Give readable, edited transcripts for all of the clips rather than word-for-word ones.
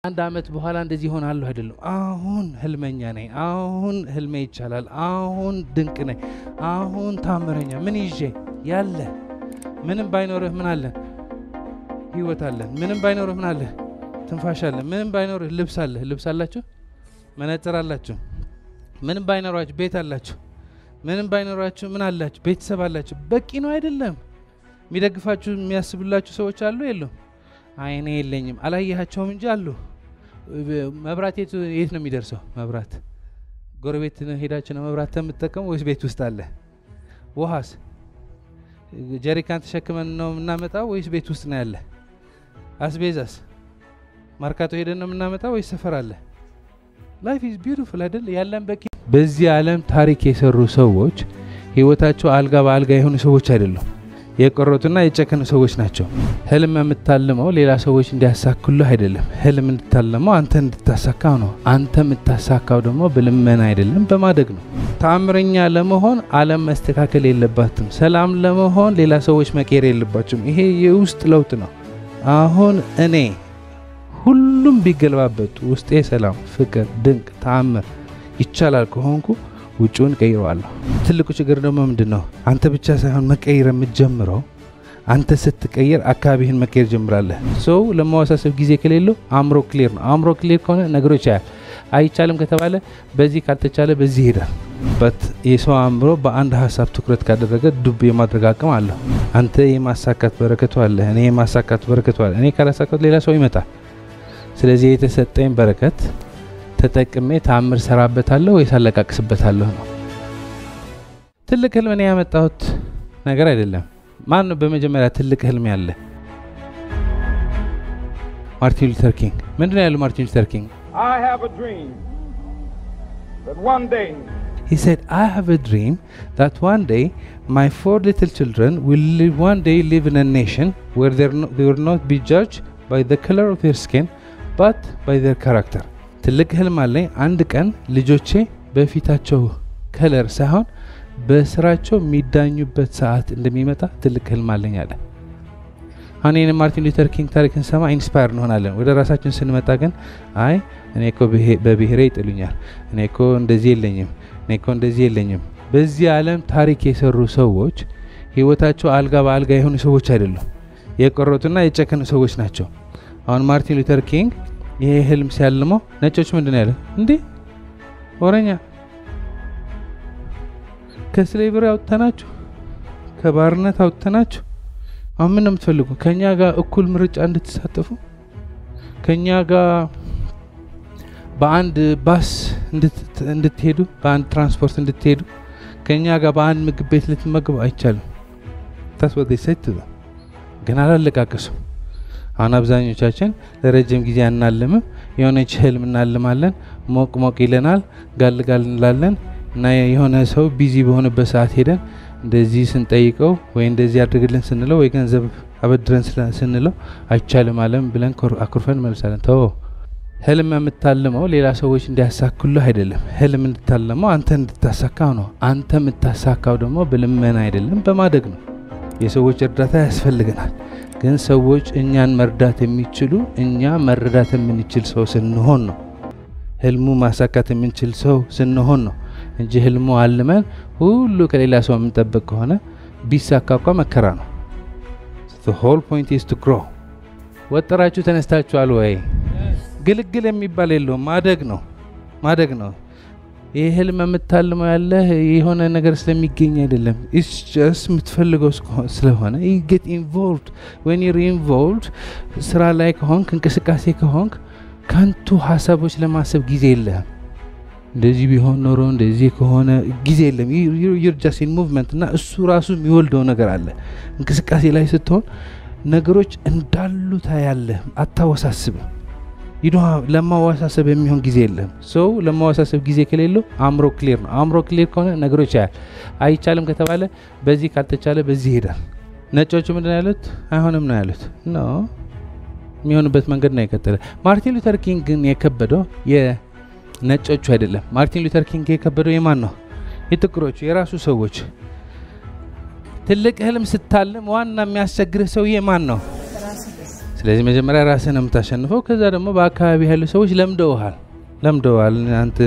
አንድ አመት በኋላ እንደዚህ ሆናለሁ አይደለም አሁን ህልመኛ ነኝ አሁን ህልሜ ይቻላል አሁን ድንቅ ነኝ አሁን ታምረኛ ምን ይዤ ያለ ምንም ባይኖርህ ምን አለ ህይወት አለ ምንም ባይኖርህ ምን አለ ትንፋሽ አለ ምንም ባይኖርህ ልብስ አለ ልብስ አላችሁ መነጽር አላችሁ ምንም ባይኖራችሁ ቤት አላችሁ ምንም ባይኖራችሁ ምን አላችሁ ቤተሰብ አላችሁ በቂ ነው አይደለም የሚደግፋችሁ የሚያስብላችሁ ሰዎች አሉ የሉም አይኔ የለኝም አላየሃቸውም እንጂ አሉ መብራት የት ነው የሚደርሰው መብራት ጎረቤት ሄዳችሁ ነው መብራት ተምትጠቀሙ ወይስ ቤት ውስጥ አለ ውሃስ ጀሪካን ተሸክመን ነው እናመጣው ወይስ ቤት ውስጥ ነው ያለ አስቤዛስ ማርካቶ ሄደን ነው እናመጣው ወይስ ሰፈር አለ ላይፍ ኢዝ ቢዩቲፉል አይደል ያለን በቂ በዚህ ዓለም ታሪክ የሰሩ ሰዎች ህይወታቸው አልጋ በአልጋ የሆኑ ሰዎች አይደሉም የቆረጡና የጨከኑ ሰዎች ናቸው ህልም የምታልመው ሌላ ሰዎች እንዲያሳኩልህ አይደለም ህልም እንድታልመው አንተ እንድታሳካው ነው አንተ የምታሳካው ደግሞ በልመና አይደለም በማደግ ነው ታምረኛ ለመሆን ዓለም መስተካከል የለባትም ሰላም ለመሆን ሌላ ሰዎች መቀየር የለባቸውም ይሄ የውስጥ ለውጥ ነው አሁን እኔ ሁሉም ቢገልባበጡ ውስጤ ሰላም ፍቅር ድንቅ ታምር ይቻላል ከሆንኩ ውጪውን ቀይረዋለሁ ትልቁ ችግር ደግሞ ምንድነው አንተ ብቻ ሳይሆን መቀየር የምትጀምረው አንተ ስትቀየር አካባቢህን መቀየር ጀምራለህ ሰው ለማወሳሰብ ጊዜ ከሌለው አምሮ ክሊር ነው አምሮ ክሊር ከሆነ ነገሮች አይቻልም ከተባለ በዚህ ካልተቻለ በዚህ ይሄዳል በት የሰው አምሮ በአንድ ሐሳብ ትኩረት ካደረገ ዱብ የማድረግ አቅም አለው አንተ የማሳካት በረከቱ አለ እኔ የማሳካት በረከቱ አለ እኔ ካላሳካት ሌላ ሰው ይመጣል ስለዚህ የተሰጠኝ በረከት ተጠቅሜ ታምር ሰራበታለሁ ወይ ሳለቃቅስበታለሁ ነው ትልቅ ህልም ነው ያመጣሁት ነገር አይደለም ማን ነው በመጀመሪያ ትልቅ ህልም ያለ ማርቲን ሉተር ኪንግ ምንድነው ያለው ማርቲን ሉተር ኪንግ I have a dream that one day he said I have a dream that one day my 4 little children will one day live in a nation where they will not be judged by the color of their skin but by their character ትልቅ ህልም አለኝ አንድ ቀን ልጆቼ በፊታቸው ከለር ሳይሆን በስራቸው የሚዳኙበት ሰዓት እንደሚመጣ ትልቅ ህልም አለኝ አለ አኔን ማርቲን ሉተር ኪንግ ታሪክን ሰማ ኢንስፓየር እንሆናለን ወደ ራሳችን ስንመጣ ግን አይ እኔኮ በብሔሬ ይጥሉኛል እኔኮ እንደዚህ የለኝም በዚህ ዓለም ታሪክ የሰሩ ሰዎች ህይወታቸው አልጋ በአልጋ የሆኑ ሰዎች አይደሉም የቆረጡና የጨከኑ ሰዎች ናቸው አሁን ማርቲን ሉተር ኪንግ ይሄ ህልም ሲያልመው ነጮች ምንድነው ያለው እንዴ ወረኛ ከስሌቨሪ አውጥተናችሁ ከባርነት አውጥተናችሁ አሁን ምን የምትፈልጉ ከኛ ጋር እኩል ምርጫ እንድትሳተፉ ከኛ ጋር በአንድ ባስ እንድትሄዱ በአንድ ትራንስፖርት እንድትሄዱ ከኛ ጋር በአንድ ምግብ ቤት ልትመገቡ አይቻልም ታስወደሰት ግን አላለቃቀሱ አሁን አብዛኞቻችን ለረጅም ጊዜ እናልምም የሆነች ህልም እናልማለን ሞቅ ይለናል ጋልጋል እንላለን እና የሆነ ሰው ቢዚ በሆነበት ሰዓት ሄደን እንደዚህ ስንጠይቀው ወይ እንደዚህ አድርግልን ስንለው ወይ ገንዘብ አበድረን ስንለው አይቻልም አለም ብለን አኩርፈን መልሳለን ተው ህልም የምታልመው ሌላ ሰዎች እንዲያሳኩልህ አይደለም ህልም እንድታልመው አንተ እንድታሳካው ነው አንተ የምታሳካው ደግሞ በልመና አይደለም በማደግ ነው የሰዎች እርዳታ ያስፈልገናል ግን ሰዎች እኛን መርዳት የሚችሉ እኛ መረዳት የምንችል ሰው ስንሆን ነው ህልሙ ማሳካት የምንችል ሰው ስንሆን ነው እንጂ ህልሙ አልመን ሁሉ ከሌላ ሰው የምንጠብቅ ከሆነ ቢሳካኳ መከራ ነው the whole point is to grow ወጥራችሁ ተነስታችኋል ወይ ግልግል የሚባል የለውም ማደግ ነው ይሄ ህልም የምታልመው ያለ የሆነ ነገር ስለሚገኝ አይደለም it's just የምትፈልገው ስለሆነ you get involved when you're involved ስራ ላይ ከሆንክ እንቅስቃሴ ከሆንክ ካንቱ ሐሳቦች ለማሰብ ጊዜ የለህም እንደዚህ ቢሆን ኖሮ እንደዚህ ከሆነ ጊዜ የለም you're just in movement እና እሱ ራሱ የሚወልደው ነገር አለ እንቅስቃሴ ላይ ስትሆን ነገሮች እንዳሉ ታያለ አታወሳስብ ለማወሳሰብ የሚሆን ጊዜ የለም ሰው ለማወሳሰብ ጊዜ ከሌለው አምሮ ክሊር ነው አምሮ ክሊር ከሆነ ነገሮች አይቻልም ከተባለ በዚህ ካልተቻለ በዚህ ይሄዳል ነጮቹ ምንድነው ያሉት አይሆንም ነው ያሉት ነው የሚሆንበት መንገድ ነው የከተለ ማርቲን ሉተር ኪንግ ግን የከበደው የነጮቹ አይደለም ማርቲን ሉተር ኪንግ የከበደው የማን ነው የጥቁሮቹ የራሱ ሰዎች ትልቅ ህልም ስታልም ዋና የሚያስቸግርህ ሰው የማን ነው ስለዚህ መጀመሪያ ራስህን የምታሸንፈው ከዛ ደግሞ በአካባቢ ያሉ ሰዎች ለምደዋል አንተ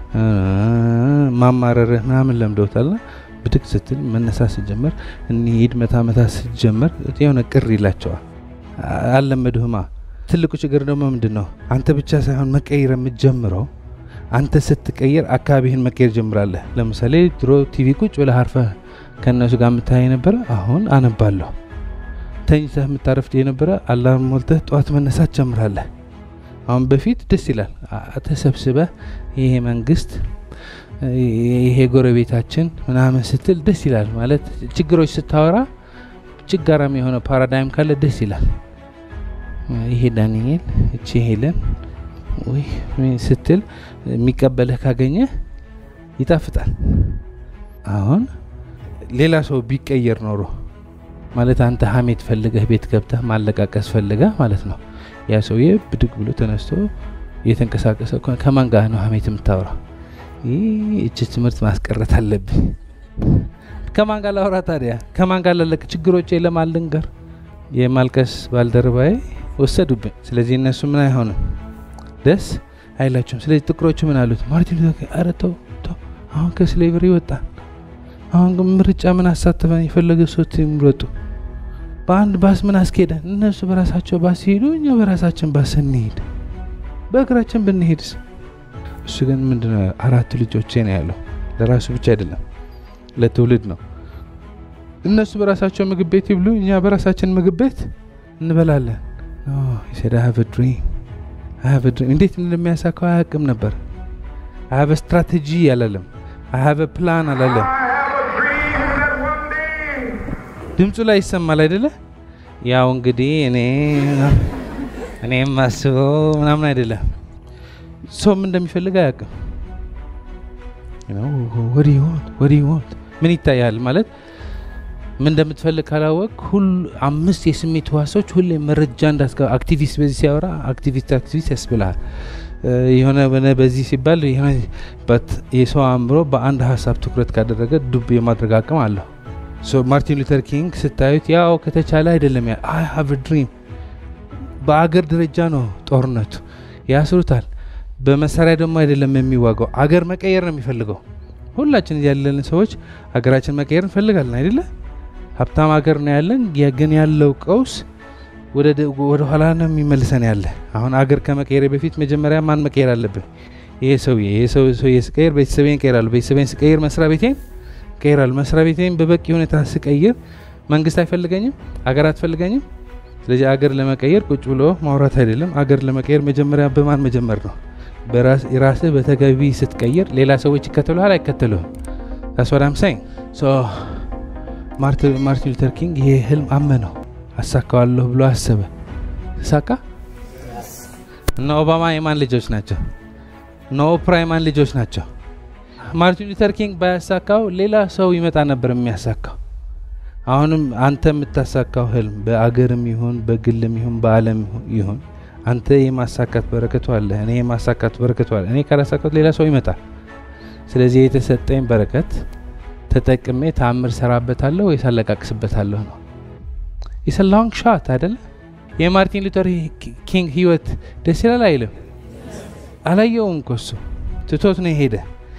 ማማረርህ ምናምን ለምደውታልና ብድግ ስትል መነሳት ስትጀምር እንሂድ መታ ስትጀምር የሆነ ቅር ይላቸዋል አልለመዱህማ ትልቁ ችግር ደግሞ ምንድነው አንተ ብቻ ሳይሆን መቀየር የምትጀምረው አንተ ስትቀየር አካባቢህን መቀየር ጀምራለህ ለምሳሌ ድሮ ቲቪ ቁጭ ብለህ አርፈህ ከነሱ ጋር የምታይ ነበር አሁን አነባለሁ ተኝተህ የምታረፍድ የነበረ አላርም ሞልተህ ጧት መነሳት ጀምራለህ አሁን በፊት ደስ ይላል ተሰብስበህ ይሄ መንግስት ይሄ ጎረቤታችን ምናምን ስትል ደስ ይላል ማለት ችግሮች ስታወራ ችግራም የሆነ ፓራዳይም ካለ ደስ ይላል ይሄ ዳንኤል እቺ ሄለን ወይ ስትል የሚቀበልህ ካገኘ ይጣፍጣል አሁን ሌላ ሰው ቢቀየር ኖሮ ማለት አንተ ሐሜት ፈልገህ ቤት ገብተህ ማለቃቀስ ፈልገህ ማለት ነው ያ ሰውዬ ብድግ ብሎ ተነስቶ የተንቀሳቀሰ ከማን ጋር ነው ሐሜት የምታወራው እቺ ትምህርት ማስቀረት አለብኝ ከማን ጋር ላወራ ታዲያ ከማን ጋር ለለቅ ችግሮቼ ለማልንገር የማልቀስ ባልደረባዬ ወሰዱብኝ ስለዚህ እነሱ ምን አይሆንም ደስ አይላቸውም ስለዚህ ጥቁሮቹ ምን አሉት ማርቲን ሉተር ኪንግ አረተው አሁን ከስሌቨሪ ወጣ አሁን ምርጫ ምን አሳተፈን የፈለገ ሰው ይምረጡ በአንድ ባስ ምን አስኬደ እነሱ በራሳቸው ባስ ሄዱ እኛ በራሳችን ባስ እንሄድ በእግራችን ብንሄድስ እሱ ግን ምንድነው አራት ልጆቼ ነው ያለው ለራሱ ብቻ አይደለም ለትውልድ ነው እነሱ በራሳቸው ምግብ ቤት ይብሉ እኛ በራሳችን ምግብ ቤት እንበላለን he said I have a dream እንዴት እንደሚያሳካው አያውቅም ነበር I have a strategy አላለም I have a plan አላለም ድምፁ ላይ ይሰማል አይደለ ያው እንግዲህ እኔም ማስበው ምናምን አይደለም ሰውም እንደሚፈልግ አያውቅም what do you want ምን ይታያል ማለት ምን እንደምትፈልግ ካላወቅ ሁሉ አምስት የስሜት ህዋሶች ሁሌ መረጃ እንዳስገባ አክቲቪስት በዚህ ሲያወራ አክቲቪስት ያስብላል የሆነ በዚህ ሲባል የሰው አእምሮ በአንድ ሀሳብ ትኩረት ካደረገ ዱብ የማድረግ አቅም አለው ማርቲን ሉተር ኪንግ ስታዩት ያው ከተቻለ አይደለም I have a dream በአገር ደረጃ ነው ጦርነቱ ያስሩታል በመሳሪያ ደግሞ አይደለም የሚዋጋው አገር መቀየር ነው የሚፈልገው ሁላችን ያለን ሰዎች አገራችን መቀየር እንፈልጋለን አይደለ ሀብታም አገር ነው ያለን ግን ያለው ቀውስ ወደ ኋላ ነው የሚመልሰን ያለ አሁን አገር ከመቀየር በፊት መጀመሪያ ማን መቀየር አለበት ይሄ ሰው ስቀየር ቤተሰቤን ቀየራለሁ ቤተሰቤን ስቀየር መስሪያ ቤቴን በበቂ ሁኔታ ስቀየር መንግስት አይፈልገኝም አገር አትፈልገኝም ስለዚህ አገር ለመቀየር ቁጭ ብሎ ማውራት አይደለም አገር ለመቀየር መጀመሪያ በማን መጀመር ነው በራስህ በተገቢ ስትቀየር ሌላ ሰዎች ይከተሉሃል አይከተሉህም that's what I'm saying so ማርቲን ሉተር ኪንግ ይሄ ህልም አመነው አሳካዋለሁ ብሎ አሰበ ሳካ እና ኦባማ የማን ልጆች ናቸው ኖ ፕራይማን ልጆች ናቸው ማርቲን ሉተር ኪንግ ባያሳካው ሌላ ሰው ይመጣ ነበር የሚያሳካው አሁንም አንተ የምታሳካው ህልም በአገርም ይሁን በግልም ይሁን በአለም ይሁን አንተ የማሳካት በረከቱ አለ እኔ የማሳካት በረከቱ አለ እኔ ካላሳካት ሌላ ሰው ይመጣል ስለዚህ የተሰጠኝ በረከት ተጠቅሜ ታምር ሰራበታለሁ ወይ ሳለቃቅስበታለሁ ነው it's a long shot አይደል የማርቲን ሉተር ኪንግ ህይወት ደስ ይላል አይልም አላየውም ኮሱ ትቶት ነው ሄደ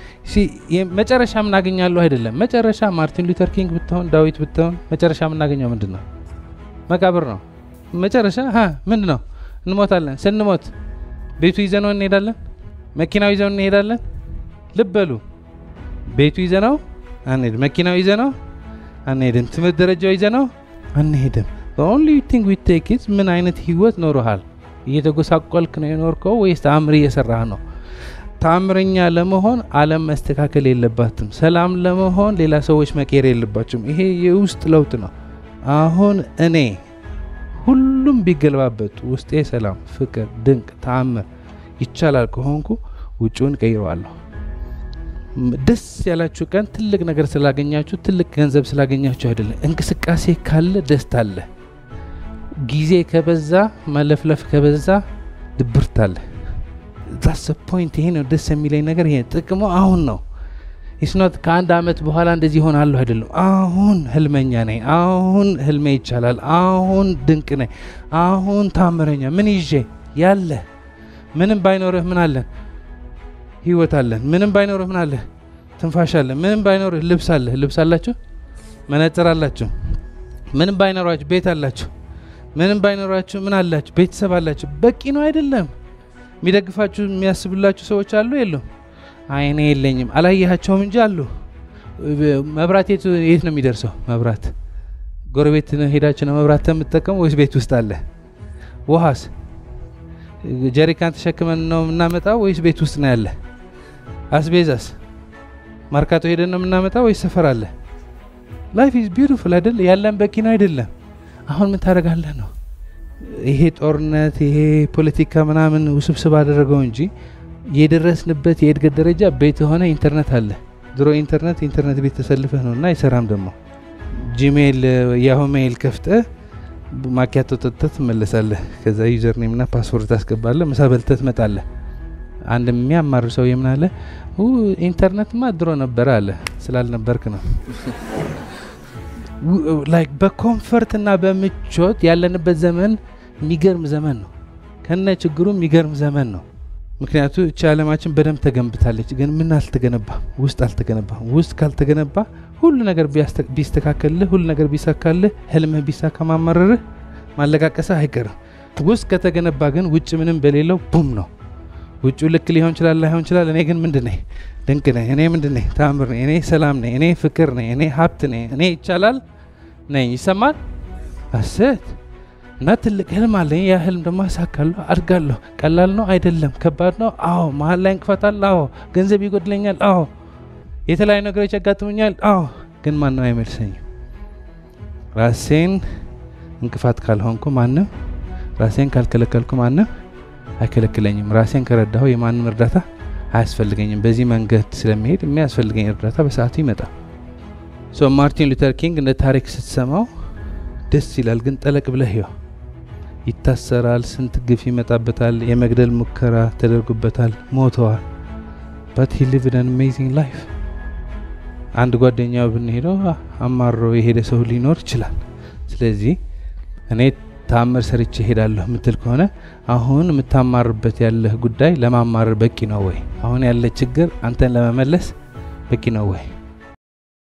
መጨረሻ ምን አገኛለሁ አይደለም መጨረሻ ማርቲን ሉተር ኪንግ ብትሆን ዳዊት ብትሆን መጨረሻ ምን አገኘው ምንድነው መቃብር ነው መጨረሻ ምንድነው እንሞታለን ስንሞት ቤቱ ይዘነው እንሄዳለን መኪናው ይዘነው እንሄዳለን ልበሉ ቤቱ ይዘነው አንሄድ መኪናው ይዘነው አንሄድም ትምህርት ደረጃው ይዘነው አንሄድም the only thing we take is ምን አይነት ህይወት ኖርሃል እየተጎሳቆልክ ነው የኖርከው ወይስ ተአምር እየሰራህ ነው ተአምረኛ ለመሆን ዓለም መስተካከል የለባትም ሰላም ለመሆን ሌላ ሰዎች መቀየር የለባቸውም ይሄ የውስጥ ለውጥ ነው አሁን እኔ ሁሉም ቢገልባበት ውስጤ ሰላም ፍቅር ድንቅ ተአምር ይቻላል ከሆንኩ ውጪውን ቀይረዋለሁ ደስ ያላችሁ ቀን ትልቅ ነገር ስላገኛችሁ ትልቅ ገንዘብ ስላገኛችሁ አይደለም እንቅስቃሴ ካለ ደስታ አለ ጊዜ ከበዛ መለፍለፍ ከበዛ ድብርት አለ that's the point ይሄ ነው ደስ የሚለኝ ነገር ይሄ ጥቅሙ አሁን ነው ኢስኖት ከአንድ አመት በኋላ እንደዚህ ሆናለሁ አይደለም አሁን ህልመኛ ነኝ አሁን ህልሜ ይቻላል አሁን ድንቅ ነኝ አሁን ታምረኛ ምን ይዤ ያለ ምንም ባይኖርህ ምን አለ ህይወት አለ ምንም ባይኖርህ ምን አለ ትንፋሽ አለ ምንም ባይኖርህ ልብስ አለ ልብስ አላችሁ መነጽር አላችሁ ምንም ባይኖራችሁ ቤት አላችሁ ምንም ባይኖራችሁ ምን አላችሁ ቤተሰብ አላችሁ በቂ ነው አይደለም የሚደግፋችሁ የሚያስብላችሁ ሰዎች አሉ የሉም አይኔ የለኝም አላየሃቸውም እንጂ አሉ መብራት የት ነው የሚደርሰው መብራት ጎረቤት ሄዳችሁ ነው መብራት ተምትጠቀሙ ወይስ ቤት ውስጥ አለ ውሃስ ጀሪካን ተሸክመን ነው እናመጣው ወይስ ቤት ውስጥ ነው ያለ አስቤዛስ ማርካቶ ሄደን ነው እናመጣው ወይስ ሰፈር አለ ላይፍ ኢዝ ቢዩቲፉል አይደል ያለን በቂ ነው አይደለም አሁን ምን ታረጋለህ ነው ይሄ ጦርነት ይሄ ፖለቲካ ምናምን ውስብስብ አደረገው እንጂ የደረስንበት የእድገት ደረጃ ቤት ሆነ ኢንተርኔት አለ ድሮ ኢንተርኔት ቤት ተሰልፈህ ነውና አይሰራም ደግሞ ጂሜል ያሁ ሜል ከፍተህ ማኪያቶ ተተት መለሳለህ ከዛ ዩዘር ኔም እና ፓስወርድ ታስገባለህ ምሳ በልተህ ትመጣለህ አንድ የሚያማር ሰው የምናለ ኢንተርኔትማ ድሮ ነበር አለ ስላልነበርክ ነው ላይክ በኮምፎርት እና በምቾት ያለንበት ዘመን የሚገርም ዘመን ነው ከነ ችግሩ የሚገርም ዘመን ነው ምክንያቱም እቺ ዓለማችን በደም ተገንብታለች ግን ምን አልተገነባም ውስጥ ካልተገነባ ሁሉ ነገር ቢስተካከልህ ሁሉ ነገር ቢሳካልህ ህልምህ ቢሳካ ማመረርህ ማለቃቀስህ አይቀርም ውስጥ ከተገነባ ግን ውጭ ምንም በሌለው ቡም ነው ውጭ ልክ ሊሆን ይችላል ላይሆን ይችላል እኔ ግን ምንድነኝ ድንቅ ነኝ እኔ ምንድነኝ ታምር ነኝ እኔ ሰላም ነኝ እኔ ፍቅር ነኝ እኔ ሀብት ነኝ እኔ ይቻላል ነኝ ይሰማል አሰት እና ትልቅ ህልም አለኝ ያ ህልም ደግሞ አሳካለሁ አድጋለሁ ቀላል ነው አይደለም ከባድ ነው አዎ መሀል ላይ እንቅፋታል አዎ ገንዘብ ይጎድለኛል አዎ የተለያዩ ነገሮች ያጋጥሙኛል አዎ ግን ማን ነው አይመልሰኝ ራሴን እንቅፋት ካልሆንኩ ማንም ራሴን ካልከለከልኩ ማንም አይከለክለኝም ራሴን ከረዳሁ የማንም እርዳታ አያስፈልገኝም በዚህ መንገድ ስለሚሄድ የሚያስፈልገኝ እርዳታ በሰዓቱ ይመጣል ማርቲን ሉተር ኪንግ እንደ ታሪክ ስትሰማው ደስ ይላል ግን ጠለቅ ብለህ ይታሰራል ስንት ግፍ ይመጣበታል የመግደል ሙከራ ተደርጎበታል ሞተዋል but he lived an amazing life አንድ ጓደኛው ብንሄደው አማሮ የሄደ ሰው ሊኖር ይችላል ስለዚህ እኔ ታምር ሰርቼ ሄዳለሁ ምትል ከሆነ አሁን የምታማርበት ያለህ ጉዳይ ለማማር በቂ ነው ወይ አሁን ያለ ችግር አንተን ለመመለስ በቂ ነው ወይ